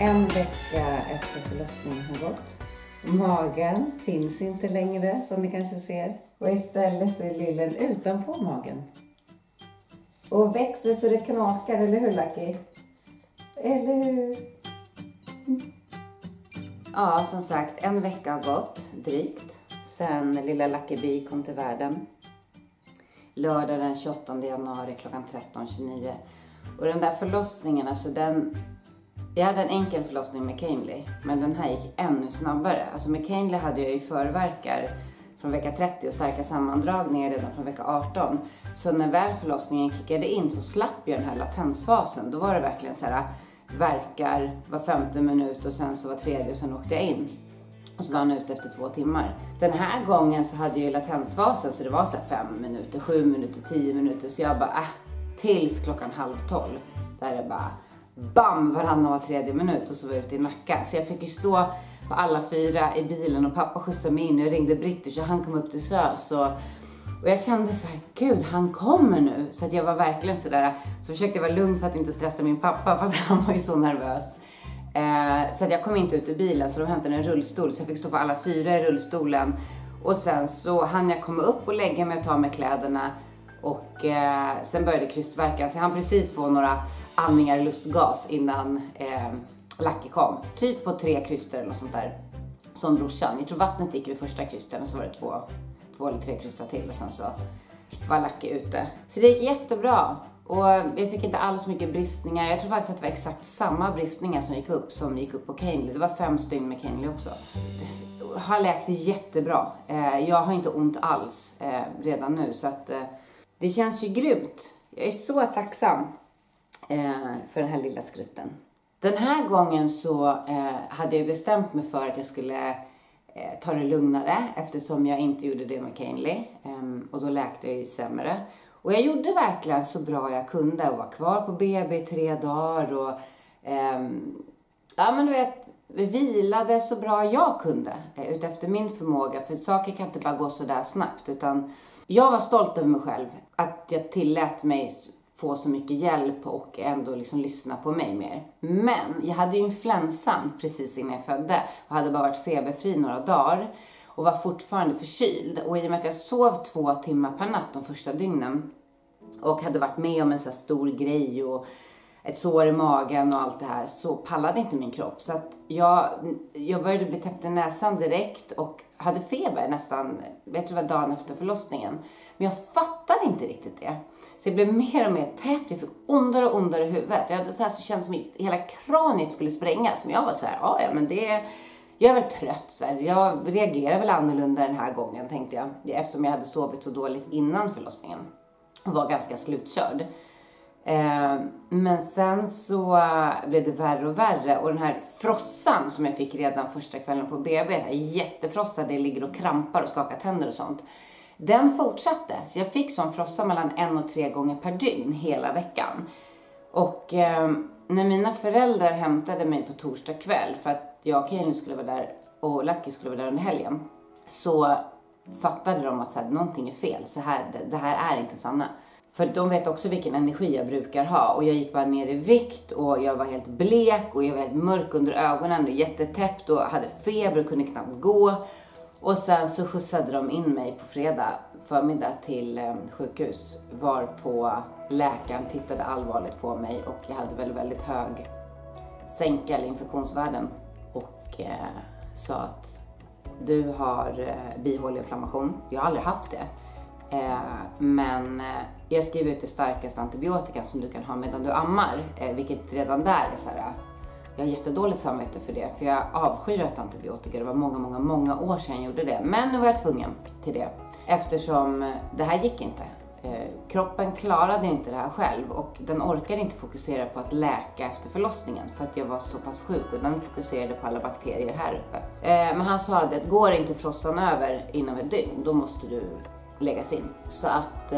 En vecka efter förlossningen har gått. Magen finns inte längre, som ni kanske ser. Och istället så är lillen utanpå magen. Och växer så det knakar, eller hur Lucky? Eller hur? Ja, som sagt, en vecka har gått, drygt. Sen lilla Lucky B kom till världen. Lördag den 28 januari klockan 13:29. Och den där förlossningen, alltså jag hade en enkel förlossning med Canely, men den här gick ännu snabbare. Alltså med Canely hade jag ju förverkar från vecka 30 och starka sammandragningar redan från vecka 18. Så när väl förlossningen kickade in så slapp jag den här latensfasen. Då var det verkligen så här verkar var 5:e minut och sen så var 3:e och sen åkte jag in. Och så var han ute efter 2 timmar. Den här gången så hade jag ju latensfasen, så det var så här 5 minuter, 7 minuter, 10 minuter. Så jag bara tills klockan 11:30. Där är bara bam, varannan var 3:e minut och så var jag ute i Nacka. Så jag fick ju stå på alla 4 i bilen och pappa skjutsade mig in. Jag ringde British och han kom upp till SÖS. Och jag kände så här, gud, han kommer nu. Så att jag var verkligen så där. Så försökte jag vara lugn för att inte stressa min pappa, för att han var ju så nervös. Så att jag kom inte ut ur bilen, så de hämtade en rullstol. Så jag fick stå på alla 4 i rullstolen. Och sen så hann jag komma upp och lägga mig och ta med kläderna. Och sen började krystvärkan. Så jag hann precis få några andningar lustgas innan Lucky kom. Typ på 3 kryster eller något sånt där. Som brorsan. Jag tror vattnet gick vid första krysten och så var det 2 eller 3 krystar till. Och sen så var Lucky ute. Så det gick jättebra. Och jag fick inte alls mycket bristningar. Jag tror faktiskt att det var exakt samma bristningar som gick upp på Canely. Det var 5 stygn med Canely också. Har läkt jättebra. Jag har inte ont alls redan nu. Så att det känns ju grymt. Jag är så tacksam för den här lilla skrutten. Den här gången så hade jag bestämt mig för att jag skulle ta det lugnare. Eftersom jag inte gjorde det med Canely. Och då läkte jag ju sämre. Och jag gjorde verkligen så bra jag kunde och var kvar på BB i 3 dagar. Och ja, men du vet, vilade så bra jag kunde utefter min förmåga. För saker kan inte bara gå så där snabbt. Utan jag var stolt över mig själv. Att jag tillät mig få så mycket hjälp och ändå liksom lyssna på mig mer. Men jag hade ju influensan precis innan jag födde. Och hade bara varit feberfri några dagar. Och var fortfarande förkyld. Och i och med att jag sov 2 timmar per natt de första dygnen. Och hade varit med om en så här stor grej och ett sår i magen och allt det här. Så pallade inte min kropp. Så att jag började bli täppt i näsan direkt. Och hade feber nästan, vet du vad, dagen efter förlossningen. Men jag fattade inte riktigt det. Så jag blev mer och mer täppt. Jag fick ondare och ondare i huvudet. Jag hade så här, så kändes som att hela kraniet skulle sprängas. Men jag var så här, ja men det... Jag är väl trött så här. Jag reagerar väl annorlunda den här gången, tänkte jag. Eftersom jag hade sovit så dåligt innan förlossningen. Och var ganska slutkörd. Men sen så blev det värre och värre. Och den här frossan som jag fick redan första kvällen på BB. Jättefrossa, det ligger och krampar och skakar tänder och sånt. Den fortsatte. Så jag fick sån frossa mellan 1 och 3 gånger per dygn hela veckan. Och när mina föräldrar hämtade mig på torsdag kväll. För att jag och Canely skulle vara där och Lucky skulle vara där under helgen. Så fattade de att så här, någonting är fel. Det här är inte Sanna. För de vet också vilken energi jag brukar ha. Och jag gick bara ner i vikt och jag var helt blek och jag var helt mörk under ögonen och jättetäppt och hade feber och kunde knappt gå. Och sen så skjutsade de in mig på fredag förmiddag till sjukhus. Var på läkaren tittade allvarligt på mig och jag hade väldigt hög sänka eller infektionsvärden. Och sa att du har bihåleinflammation. Jag har aldrig haft det. Men jag skriver ut det starkaste antibiotika som du kan ha medan du ammar. Vilket redan där är så här. Jag har jättedåligt samvete för det. För jag avskyr ett antibiotika. Det var många år sedan jag gjorde det. Men nu var jag tvungen till det. Eftersom det här gick inte. Kroppen klarade inte det här själv. Och den orkade inte fokusera på att läka efter förlossningen. För att jag var så pass sjuk. Och den fokuserade på alla bakterier här uppe. Men han sa att det går inte frossan över inom ett dygn. Då måste du läggas in. Så att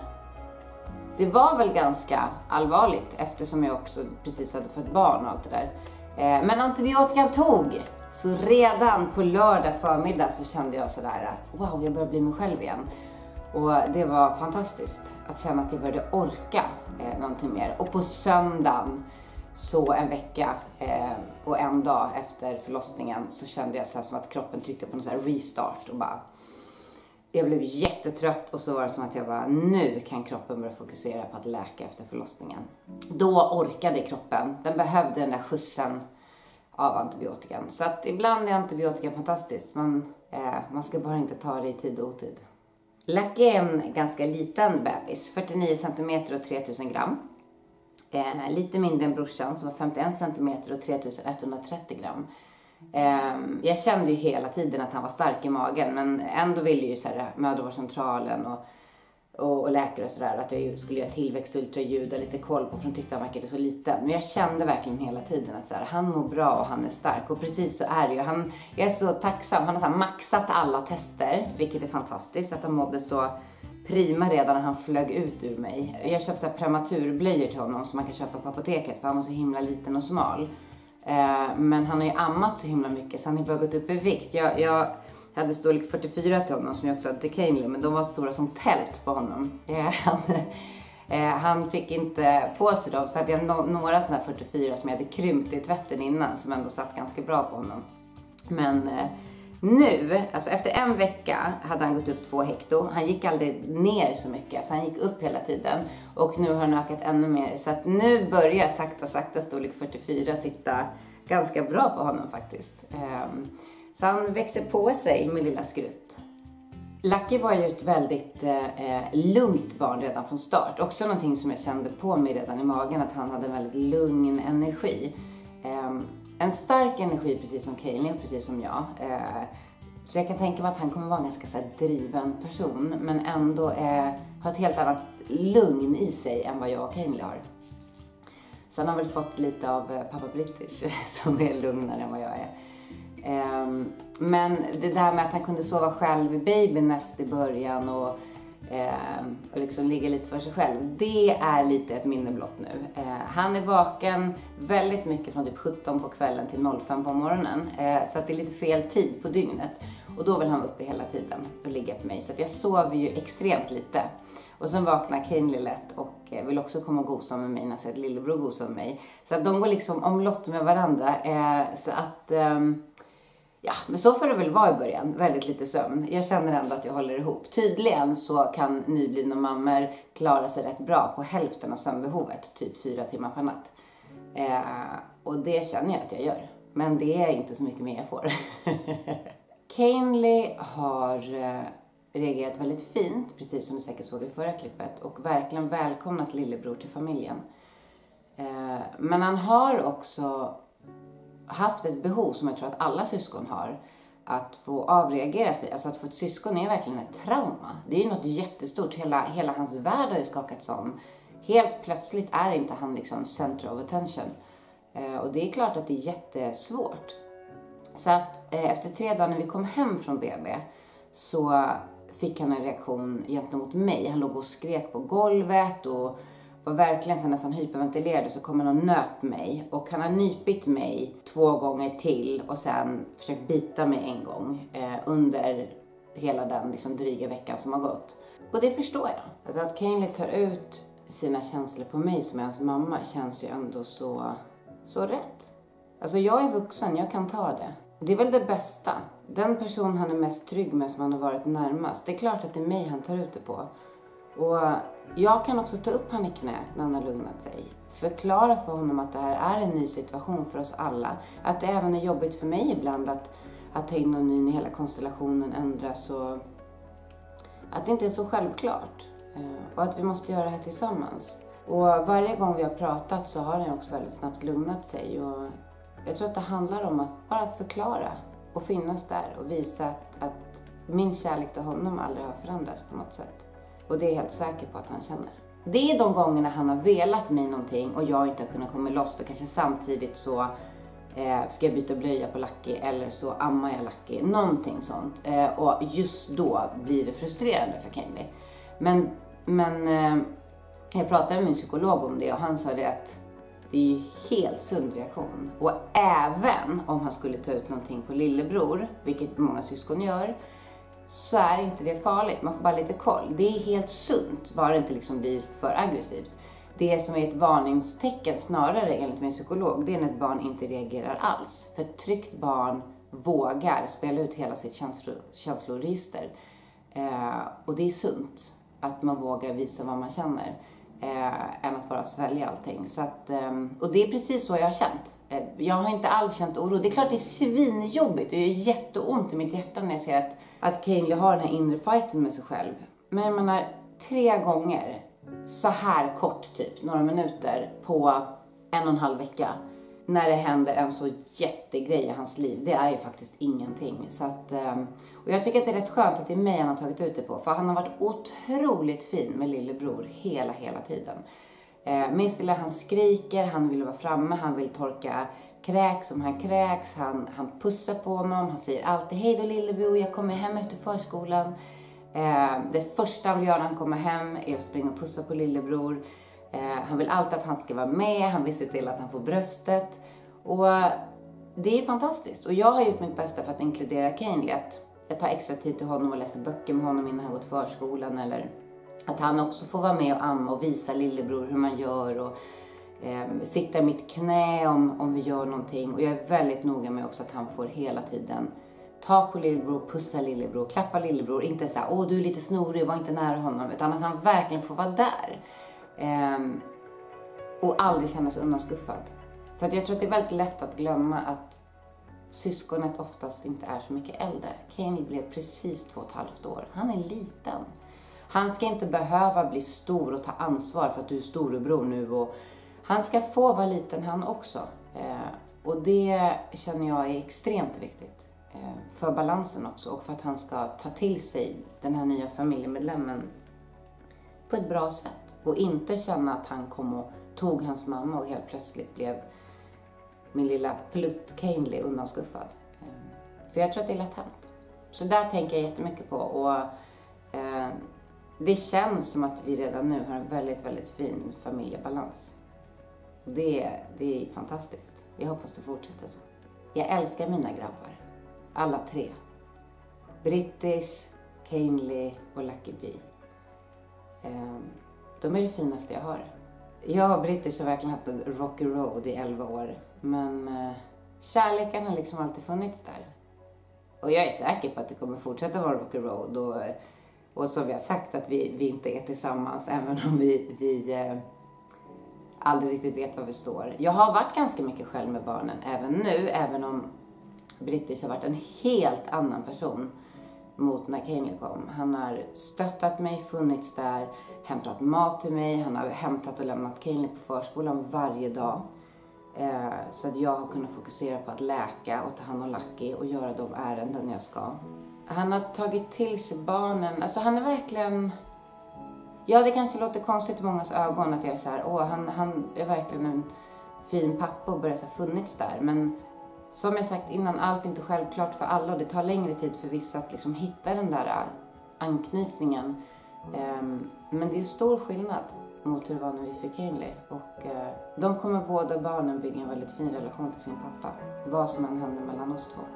det var väl ganska allvarligt. Eftersom jag också precis hade fått barn och allt det där. Men antibiotikan tog. Så redan på lördag förmiddag så kände jag sådär. Wow, jag börjar bli mig själv igen. Och det var fantastiskt att känna att jag började orka någonting mer. Och på söndagen Så en vecka och en dag efter förlossningen så kände jag så här som att kroppen tryckte på någon så här restart och bara... Jag blev jättetrött och så var det som att jag bara, nu kan kroppen börja fokusera på att läka efter förlossningen. Då orkade kroppen, den behövde den där skjutsen av antibiotikan. Så att ibland är antibiotikan fantastiskt, men man ska bara inte ta det i tid och otid. Lucky är en ganska liten bebis, 49 cm och 3000 gram. Lite mindre än brorsan som var 51 cm och 3130 gram. Jag kände ju hela tiden att han var stark i magen, men ändå ville ju så här, mödravårdscentralen och läkare och sådär att jag skulle göra tillväxt och ultraljud och lite koll på, för de tyckte han verkade så liten. Men jag kände verkligen hela tiden att så här, han mår bra och han är stark, och precis så är det ju. Jag är så tacksam, han har så här maxat alla tester, vilket är fantastiskt, att han mådde så prima redan när han flög ut ur mig. Jag köpte så här prematurblöjor till honom som man kan köpa på apoteket, för han var så himla liten och smal. Men han har ju ammat så himla mycket så han har bara gått upp i vikt. Jag hade storlek 44 till honom som jag också hade till Kainley, men de var stora som tält på honom. Han fick inte på sig dem, så hade jag några sådana här 44 som jag hade krympt i tvätten innan, som ändå satt ganska bra på honom. Men nu, alltså efter en vecka hade han gått upp 2 hekto. Han gick aldrig ner så mycket, så han gick upp hela tiden. Och nu har han ökat ännu mer. Så att nu börjar sakta storlek 44 sitta ganska bra på honom faktiskt. Så han växer på sig med lilla skrutt. Lucky var ju ett väldigt lugnt barn redan från start. Också någonting som jag kände på mig redan i magen, att han hade en väldigt lugn energi. En stark energi, precis som Kainley och precis som jag. Så jag kan tänka mig att han kommer vara en ganska så här driven person, men ändå har ett helt annat lugn i sig än vad jag och Kainley har. Så han har väl fått lite av pappa British som är lugnare än vad jag är. Men det där med att han kunde sova själv i babynest i början och liksom ligga lite för sig själv, det är lite ett minne blott nu. Han är vaken väldigt mycket från typ 17 på kvällen till 05 på morgonen, så att det är lite fel tid på dygnet, och då vill han vara uppe hela tiden och ligga på mig, så att jag sover ju extremt lite. Och sen vaknar Kainley lätt och vill också komma och gosa med mig när jag ser att lillebror gosar med mig, så att de går liksom omlott med varandra, så att ja, men så får det väl vara i början. Väldigt lite sömn. Jag känner ändå att jag håller ihop. Tydligen så kan nyblivna mammor klara sig rätt bra på hälften av sömnbehovet. Typ 4 timmar per natt. Och det känner jag att jag gör. Men det är inte så mycket mer jag får. Kainley har reagerat väldigt fint, precis som du säkert såg i förra klippet. Och verkligen välkomnat lillebror till familjen. Men han har också haft ett behov som jag tror att alla syskon har, att få avreagera sig. Alltså att få ett syskon är verkligen ett trauma. Det är ju något jättestort. Hela hans värld har ju skakats om. Helt plötsligt är inte han liksom center of attention. Och det är klart att det är jättesvårt. Så att efter 3 dagar när vi kom hem från BB så fick han en reaktion gentemot mig. Han låg och skrek på golvet och var verkligen så nästan hyperventilerad, så kom han och nöp mig. Och han har nypit mig 2 gånger till och sen försökt bita mig en gång under hela den liksom dryga veckan som har gått. Och det förstår jag. Alltså att Kainley tar ut sina känslor på mig som hans mamma känns ju ändå så rätt. Alltså jag är vuxen, jag kan ta det. Det är väl det bästa. Den person han är mest trygg med, som han har varit närmast. Det är klart att det är mig han tar ut det på. Och jag kan också ta upp han i knät när han har lugnat sig. Förklara för honom att det här är en ny situation för oss alla. Att det även är jobbigt för mig ibland att ta in någon ny när hela konstellationen ändras. Och att det inte är så självklart. Och att vi måste göra det här tillsammans. Och varje gång vi har pratat så har han också väldigt snabbt lugnat sig. Och jag tror att det handlar om att bara förklara och finnas där och visa att min kärlek till honom aldrig har förändrats på något sätt. Och det är jag helt säker på att han känner. Det är de gångerna han har velat mig någonting och jag inte har kunnat komma loss. För kanske samtidigt så ska jag byta blöja på Lucky eller så ammar jag Lucky. Någonting sånt. Och just då blir det frustrerande för Kainley. Men jag pratade med min psykolog om det och han sa det att det är helt sund reaktion. Och även om han skulle ta ut någonting på lillebror, vilket många syskon gör, så är inte det farligt. Man får bara lite koll. Det är helt sunt, bara det inte liksom blir för aggressivt. Det som är ett varningstecken snarare enligt min psykolog, det är när ett barn inte reagerar alls. För ett tryggt barn vågar spela ut hela sitt känsloregister. Och det är sunt att man vågar visa vad man känner. Än att bara svälja allting. Så att, och det är precis så jag har känt. Jag har inte alls känt oro. Det är klart det är svinjobbigt. Det är jätteont i mitt hjärta när jag ser att Kaeli har den här inre fighten med sig själv. Men jag menar, 3 gånger så här kort typ, några minuter på 1,5 vecka. När det händer en så jättegrej i hans liv. Det är ju faktiskt ingenting. Så att, och jag tycker att det är rätt skönt att det är mig han har tagit ut det på. För han har varit otroligt fin med lillebror hela tiden. Minns lilla, han skriker, han vill vara framme, han vill torka kräks om han kräks. Han pussar på honom, han säger alltid hej då lillebror, jag kommer hem efter förskolan. Det första han vill göra när han kommer hem är att springa och pussa på lillebror. Han vill alltid att han ska vara med, han vill se till att han får bröstet. Och det är fantastiskt. Och jag har gjort mitt bästa för att inkludera Kaeli. Att jag tar extra tid till honom och läser böcker med honom innan han går till förskolan. Eller att han också får vara med och amma och visa lillebror hur man gör. Och sitta i mitt knä om vi gör någonting. Och jag är väldigt noga med också att han får hela tiden ta på lillebror, pussa lillebror, klappa lillebror. Inte så här, åh du är lite snorig, var inte nära honom. Utan att han verkligen får vara där. Och aldrig känna sig undanskuffad. För att jag tror att det är väldigt lätt att glömma att syskonet oftast inte är så mycket äldre. Kaeli blev precis 2,5 år. Han är liten. Han ska inte behöva bli stor och ta ansvar för att du är storebror nu. Och han ska få vara liten han också. Och det känner jag är extremt viktigt. För balansen också. Och för att han ska ta till sig den här nya familjemedlemmen på ett bra sätt. Och inte känna att han kom och tog hans mamma och helt plötsligt blev min lilla plutt Kaeli undanskuffad. För jag tror att det är lätt hänt. Så där tänker jag jättemycket på. Och det känns som att vi redan nu har en väldigt fin familjebalans. Och det är fantastiskt. Jag hoppas det fortsätter så. Jag älskar mina grabbar. Alla 3. British, Kaeli och Lucky B. De är det finaste jag har. Jag och British har verkligen haft en rocky road i 11 år. Men kärleken har liksom alltid funnits där. Och jag är säker på att det kommer fortsätta vara rocky road. Och som vi har sagt att vi inte är tillsammans. Även om vi aldrig riktigt vet var vi står. Jag har varit ganska mycket själv med barnen. Även nu. Även om British har varit en helt annan person mot när Kaeli kom. Han har stöttat mig, funnits där, hämtat mat till mig. Han har hämtat och lämnat Kaeli på förskolan varje dag. Så att jag har kunnat fokusera på att läka och ta hand om Lucky och göra de ärenden jag ska. Han har tagit till sig barnen. Alltså han är verkligen... Ja, det kanske låter konstigt i mångas ögon att jag är så här, han är verkligen en fin pappa och börjar så ha funnits där. Men som jag sagt innan, allt är inte självklart för alla och det tar längre tid för vissa att liksom hitta den där anknytningen. Men det är stor skillnad mot hur det var när vi fick Kaeli. Och de kommer båda barnen bygga en väldigt fin relation till sin pappa. Vad som än händer mellan oss 2.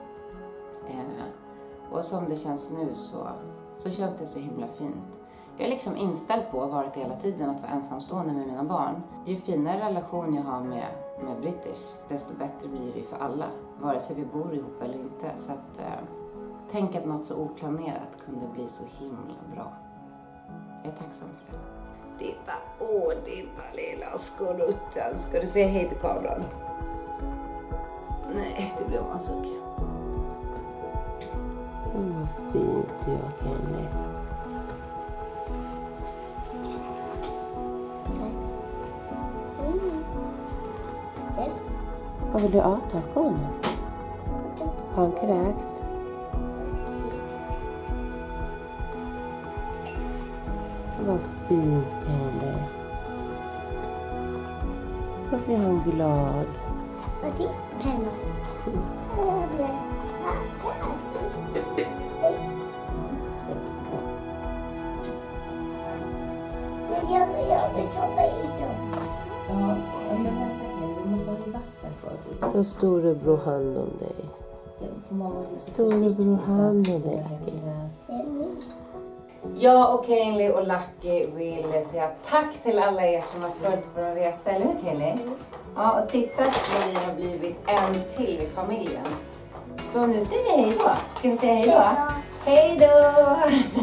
Och som det känns nu så känns det så himla fint. Jag är liksom inställd på, varit hela tiden, att vara ensamstående med mina barn. Ju finare relation jag har med British, desto bättre blir det för alla. Vare sig vi bor ihop eller inte. Så att tänk att något så oplanerat kunde bli så himla bra. Jag är tacksam för det. Titta lilla skorutten. Ska du säga hej till kameran? Nej, det blev en suck. Vad fint du har, Kaeli. Vad vill du äta, konen? Han kräks. Vad fint, Kaeli. Så blir han glad. Vad är det? Penna. Jag vill hoppa i dem. Ja, men vänta, du måste ha i vatten först. Ta storebror hand om dig. Storebror hand om dig. Jag och Kaeli och Lucky vill säga tack till alla er som har följt vår resa, eller hur Kaeli? Ja, och titta vad vi har blivit en till i familjen. Så nu säger vi hej då. Ska vi säga hej då? Hej då!